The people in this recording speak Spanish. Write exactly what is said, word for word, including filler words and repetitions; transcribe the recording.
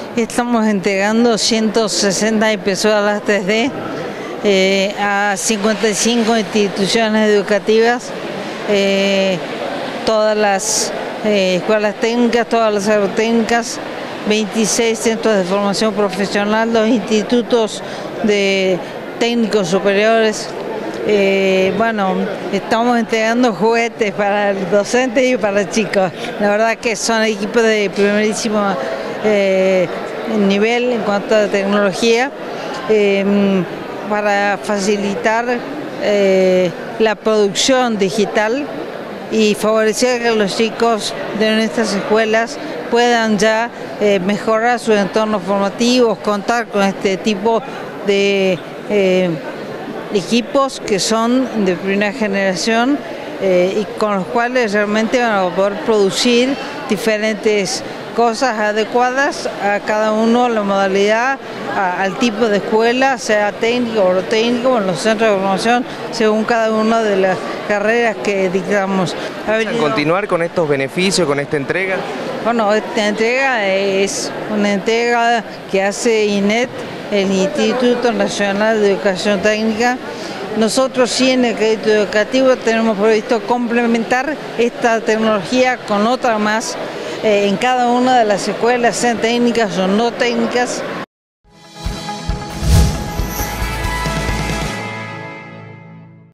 Estamos entregando ciento sesenta impresoras tres D eh, a cincuenta y cinco instituciones educativas, eh, todas las eh, escuelas técnicas, todas las agrotécnicas, veintiséis centros de formación profesional, dos institutos de técnicos superiores. Eh, bueno, estamos entregando juguetes para docentes y para chicos. La verdad que son equipos de primerísimo eh, nivel en cuanto a tecnología, eh, para facilitar eh, la producción digital y favorecer que los chicos de nuestras escuelas puedan ya eh, mejorar sus entornos formativos, contar con este tipo de eh, equipos que son de primera generación eh, y con los cuales realmente van a poder producir diferentes cosas adecuadas a cada uno, la modalidad, a, al tipo de escuela, sea técnico o técnico, en los centros de formación, según cada una de las carreras que dictamos. ¿Piensan continuar con estos beneficios, con esta entrega? Bueno, esta entrega es una entrega que hace I N E T, el Instituto Nacional de Educación Técnica. Nosotros sí en el crédito educativo tenemos previsto complementar esta tecnología con otra más eh, en cada una de las escuelas, sean técnicas o no técnicas,